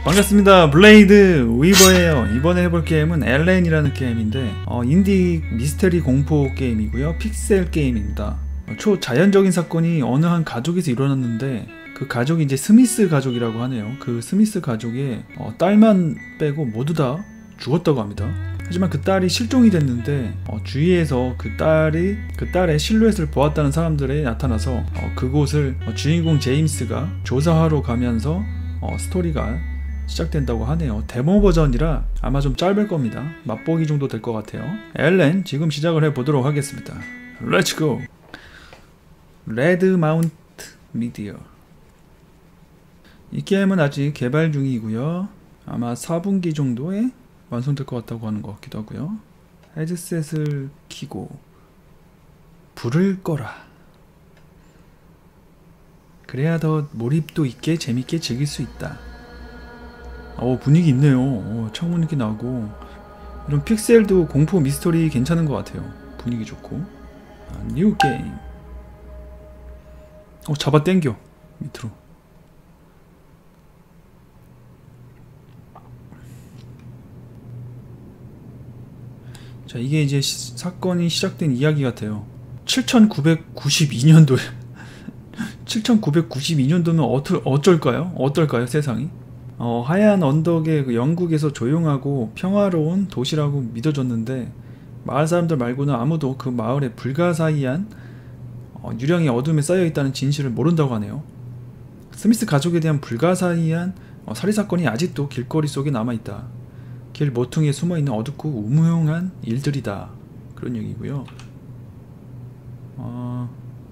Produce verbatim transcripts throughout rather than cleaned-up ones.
반갑습니다. 블레이드 위버예요. 이번에 해볼 게임은 엘엔이라는 게임인데 어, 인디 미스테리 공포 게임이고요. 픽셀 게임입니다. 어, 초자연적인 사건이 어느 한 가족에서 일어났는데 그 가족이 이제 스미스 가족이라고 하네요. 그 스미스 가족의 어, 딸만 빼고 모두 다 죽었다고 합니다. 하지만 그 딸이 실종이 됐는데 어, 주위에서 그 딸이 그 딸의 실루엣을 보았다는 사람들이 나타나서 어, 그곳을 어, 주인공 제임스가 조사하러 가면서 어, 스토리가 시작된다고 하네요. 데모 버전이라 아마 좀 짧을 겁니다. 맛보기 정도 될 것 같아요. 엘엔 지금 시작을 해보도록 하겠습니다. 렛츠고! 레드 마운트 미디어. 이 게임은 아직 개발 중이고요. 아마 사 분기 정도에 완성될 것 같다고 하는 것 같기도 하고요. 헤드셋을 켜고 불을 꺼라. 그래야 더 몰입도 있게 재밌게 즐길 수 있다. 어, 분위기 있네요. 어, 창문 이렇게 나고 이런 픽셀도 공포 미스터리 괜찮은 것 같아요. 분위기 좋고. 아, 뉴 게임. 어, 잡아 당겨 밑으로. 자, 이게 이제 시, 사건이 시작된 이야기 같아요. 칠천구백구십이 년도에 칠천구백구십이 년도면 어떨, 어쩔까요? 어떨까요? 세상이? 어, 하얀 언덕의 그 영국에서 조용하고 평화로운 도시라고 믿어졌는데 마을 사람들 말고는 아무도 그 마을의 불가사의한 어, 유령이 어둠에 쌓여있다는 진실을 모른다고 하네요. 스미스 가족에 대한 불가사의한 어, 살인사건이 아직도 길거리 속에 남아있다. 길 모퉁이에 숨어있는 어둡고 우무용한 일들이다. 그런 얘기고요. 어,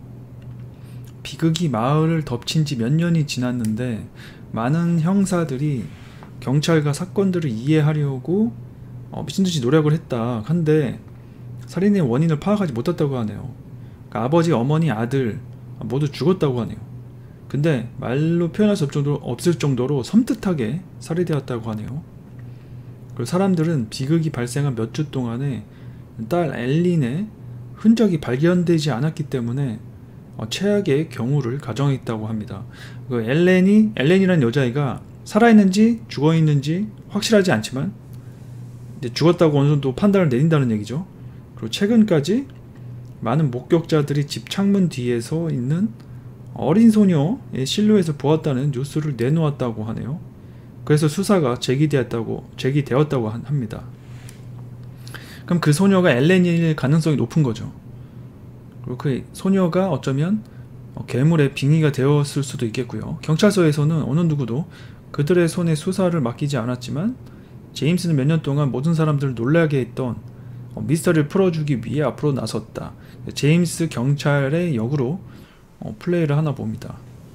비극이 마을을 덮친 지 몇 년이 지났는데 많은 형사들이 경찰과 사건들을 이해하려고 어, 미친듯이 노력을 했다. 한데 살인의 원인을 파악하지 못했다고 하네요. 그러니까 아버지, 어머니, 아들 모두 죽었다고 하네요. 근데 말로 표현할 수 없을 정도로, 없을 정도로 섬뜩하게 살해되었다고 하네요. 그리고 사람들은 비극이 발생한 몇 주 동안에 딸 엘린의 흔적이 발견되지 않았기 때문에 어, 최악의 경우를 가정했다고 합니다. 그 엘렌이, 엘렌이라는 여자애가 살아있는지 죽어있는지 확실하지 않지만 이제 죽었다고 어느 정도 판단을 내린다는 얘기죠. 그리고 최근까지 많은 목격자들이 집 창문 뒤에서 있는 어린 소녀의 실루엣을 보았다는 뉴스를 내놓았다고 하네요. 그래서 수사가 제기되었다고, 제기되었다고 합니다. 그럼 그 소녀가 엘렌일 가능성이 높은 거죠. 그리고 그 소녀가 어쩌면 괴물의 빙의가 되었을 수도 있겠고요. 경찰서에서는 어느 누구도 그들의 손에 수사를 맡기지 않았지만 제임스는 몇 년 동안 모든 사람들을 놀라게 했던 미스터리를 풀어주기 위해 앞으로 나섰다. 제임스 경찰의 역으로 플레이를 하나 봅니다.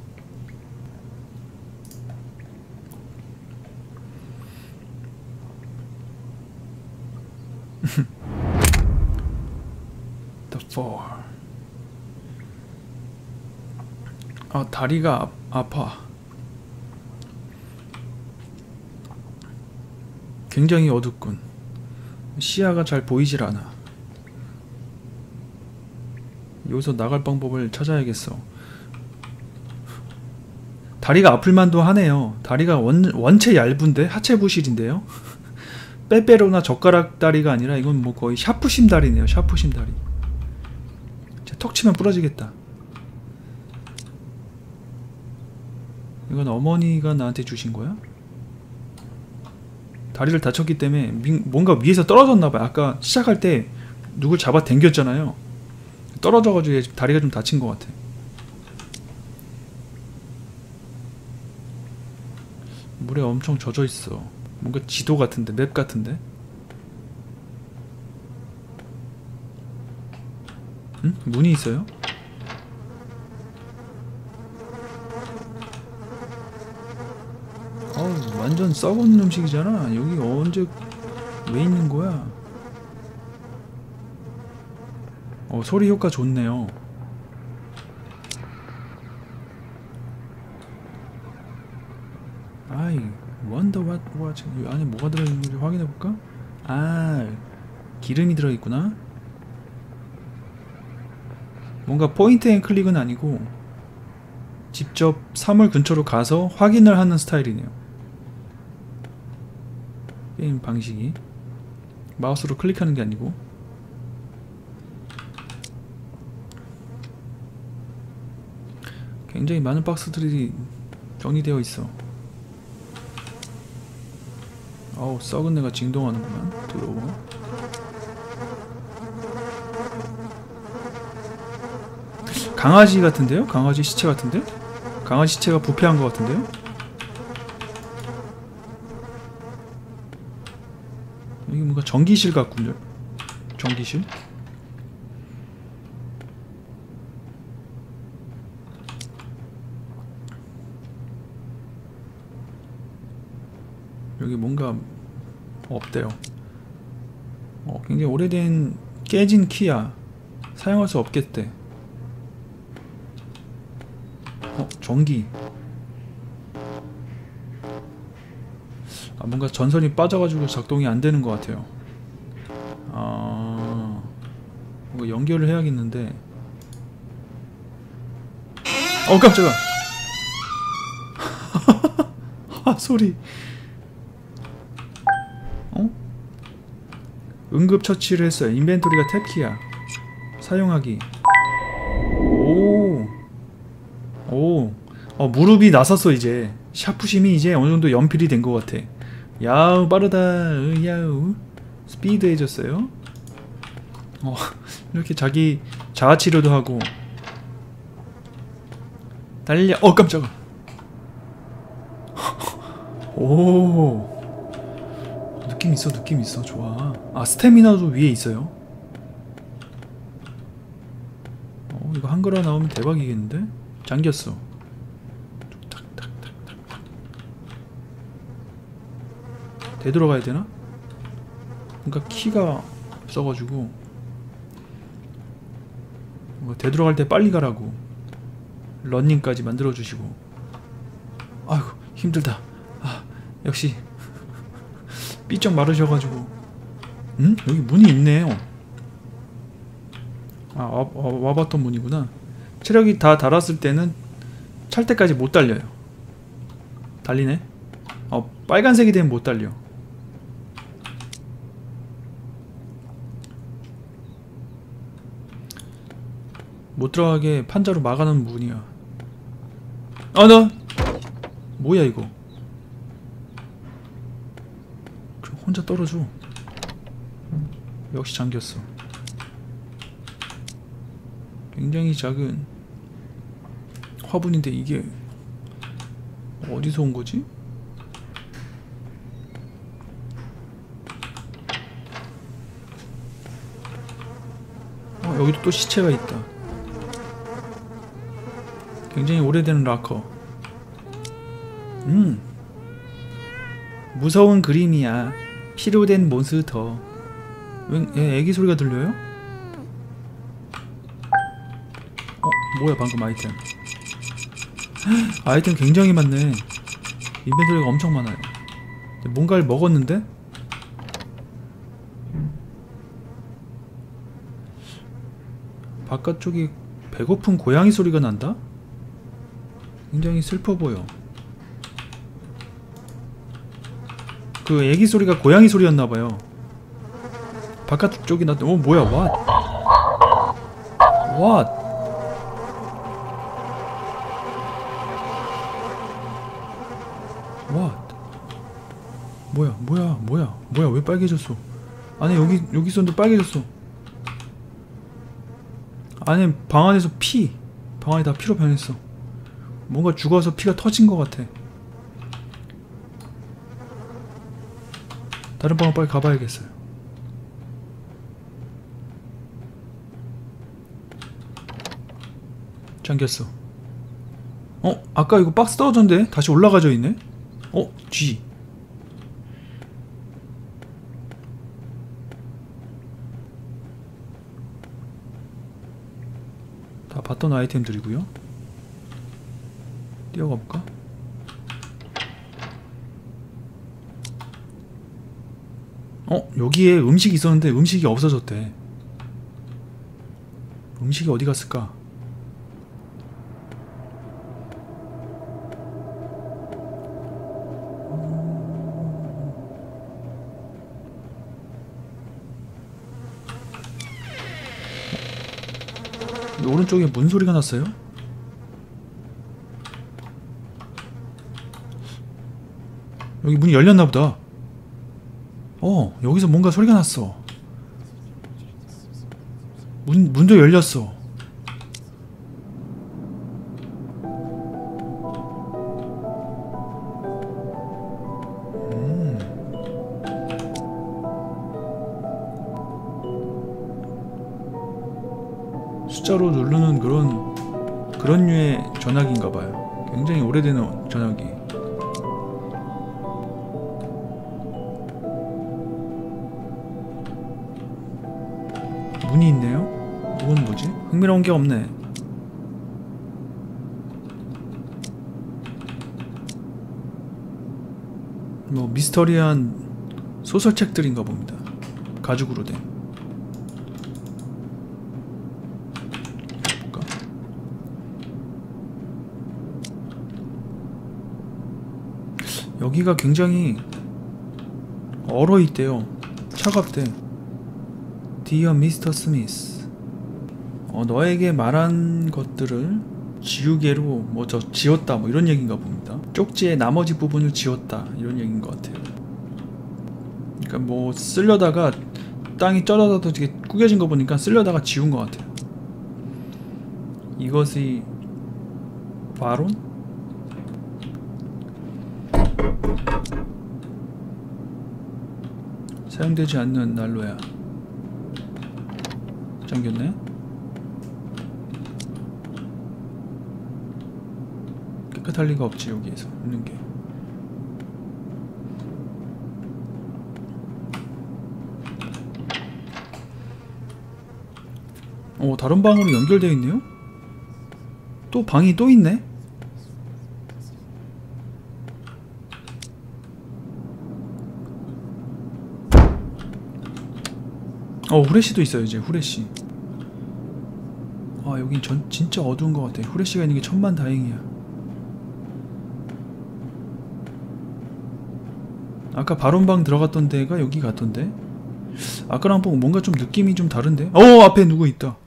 The Fall. 아, 다리가 아, 아파. 굉장히 어둡군. 시야가 잘 보이질 않아. 여기서 나갈 방법을 찾아야겠어. 다리가 아플만도 하네요. 다리가 원, 원체 얇은데? 하체 부실인데요? 빼빼로나 젓가락 다리가 아니라 이건 뭐 거의 샤프심 다리네요. 샤프심 다리. 턱 치면 부러지겠다. 이건 어머니가 나한테 주신 거야? 다리를 다쳤기 때문에 뭔가 위에서 떨어졌나봐요. 아까 시작할 때 누굴 잡아 당겼잖아요. 떨어져가지고 다리가 좀 다친 것 같아. 물에 엄청 젖어있어. 뭔가 지도 같은데, 맵 같은데? 응? 문이 있어요? 어우, 완전 썩은 음식이잖아. 여기 언제 왜 있는 거야? 어, 소리 효과 좋네요. 아이, wonder what what 이 안에 뭐가 들어있는지 확인해볼까? 아, 기름이 들어있구나. 뭔가 포인트 앤 클릭은 아니고 직접 사물 근처로 가서 확인을 하는 스타일이네요. 게임 방식이 마우스로 클릭하는 게 아니고. 굉장히 많은 박스들이 정리되어 있어. 어우, 썩은 내가 진동하는구만. 더러워. 강아지 같은데요? 강아지 시체 같은데? 강아지 시체가 부패한 것 같은데요? 여기 뭔가 전기실 같군요. 전기실? 여기 뭔가 없대요. 어, 굉장히 오래된 깨진 키야. 사용할 수 없겠대. 어, 전기. 아, 뭔가 전선이 빠져가지고 작동이 안 되는 것 같아요. 아, 뭔가 연결을 해야겠는데. 어, 깜짝아. 아, 소리. 어? 응급처치를 했어요. 인벤토리가 탭키야. 사용하기. 오. 오. 어, 무릎이 나섰어. 이제 샤프심이 이제 어느정도 연필이 된 것 같아. 야우, 빠르다. 으, 야우. 스피드해졌어요. 어, 이렇게 자기 자아치료도 하고. 달려. 어, 깜짝아. 오, 느낌 있어. 느낌 있어. 좋아. 아, 스태미나도 위에 있어요. 어, 이거 한글화 나오면 대박이겠는데? 잠겼어. 탁탁탁탁탁. 되돌아가야 되나? 그러니까 키가 없어가지고. 뭔가 되돌아갈 때 빨리 가라고 런닝까지 만들어주시고. 아이고, 힘들다. 아, 역시 삐쩍 마르셔가지고. 응? 여기 문이 있네요. 아, 와, 와, 와봤던 문이구나. 체력이 다 달았을 때는 찰 때까지 못 달려요. 달리네? 어, 빨간색이 되면 못 달려. 못 들어가게 판자로 막아놓은 문이야. 아, 나 뭐야 이거? 혼자 떨어져. 역시 잠겼어. 굉장히 작은 화분인데 이게 어디서 온 거지? 어, 여기도 또 시체가 있다. 굉장히 오래된 락커. 음, 무서운 그림이야. 피로된 몬스터. 웬 애, 애기 소리가 들려요? 어, 뭐야 방금 아이템. 아이템 굉장히 많네. 인벤토리가 엄청 많아요. 뭔가를 먹었는데? 바깥쪽이 배고픈 고양이 소리가 난다? 굉장히 슬퍼 보여. 그 애기 소리가 고양이 소리였나봐요. 바깥쪽이 났다. 어, 뭐야, what? what? what? 뭐야, 뭐야, 뭐야, 뭐야, 왜 빨개졌어? 안에 여기, 여기 있었는데 빨개졌어. 안에 방 안에서 피. 방 안이 다 피로 변했어. 뭔가 죽어서 피가 터진 것 같아. 다른 방은 빨리 가봐야겠어요. 잠겼어. 어? 아까 이거 박스 떨어졌는데? 다시 올라가져 있네? 어? G. 다 봤던 아이템들이고요. 뛰어가 볼까? 어? 여기에 음식이 있었는데 음식이 없어졌대. 음식이 어디 갔을까? 오른쪽에 문 소리가 났어요? 여기 문이 열렸나보다. 어, 여기서 뭔가 소리가 났어. 문, 문도 열렸어. 음. 숫자로 누르는 그런 그런 류의 전화기인가봐요. 굉장히 오래된 전화기. 문이 있네요? 이건 뭐지? 흥미로운 게 없네. 뭐 미스터리한 소설책들인가 봅니다. 가죽으로 된. 볼까? 여기가 굉장히 얼어있대요. 차갑대. Dear 미스터 스미스, 어, 너에게 말한 것들을 지우개로 뭐 저 지웠다 뭐 이런 얘기인가 봅니다. 쪽지의 나머지 부분을 지웠다 이런 얘기인 것 같아요. 그러니까 뭐 쓸려다가 땅이 쪄져서 되게 구겨진 거 보니까 쓸려다가 지운 것 같아요. 이것이 바론? 사용되지 않는 난로야. 잠겼네? 깨끗할 리가 없지 여기에서 있는게. 어, 다른 방으로 연결되어 있네요? 또 방이 또 있네? 어, 후레쉬도 있어요. 이제 후레쉬. 아, 여긴 전 진짜 어두운 것 같아. 후레쉬가 있는 게 천만 다행이야. 아까 바론방 들어갔던 데가 여기 같던데? 아까랑 보고 뭔가 좀 느낌이 좀 다른데? 어, 앞에 누구 있다.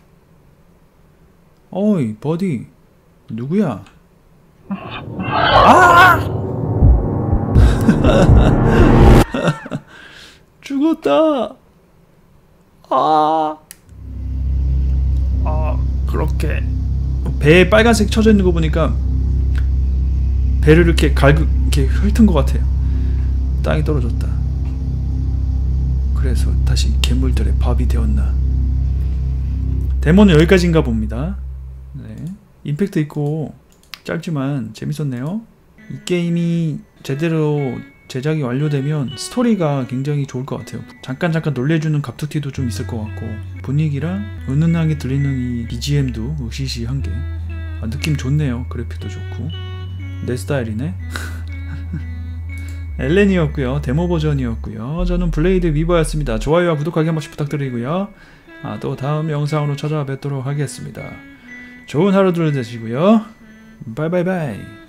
어이, 버디. 누구야? 아! 죽었다. 아, 아, 그렇게 배에 빨간색 쳐져 있는 거 보니까 배를 이렇게 갈그 이렇게 훑은 것 같아요. 땅이 떨어졌다. 그래서 다시 괴물들의 밥이 되었나. 데모는 여기까지인가 봅니다. 네, 임팩트 있고 짧지만 재밌었네요. 이 게임이 제대로 제작이 완료되면 스토리가 굉장히 좋을 것 같아요. 잠깐 잠깐 놀래주는 갑툭튀도 좀 있을 것 같고, 분위기랑 은은하게 들리는 이 비지엠도 으시시한 게 아, 느낌 좋네요. 그래픽도 좋고 내 스타일이네. 엘렌이었고요. 데모 버전이었고요. 저는 블레이드 위버였습니다. 좋아요와 구독하기 한 번씩 부탁드리고요. 아, 또 다음 영상으로 찾아뵙도록 하겠습니다. 좋은 하루들 되시고요. 바이바이바이.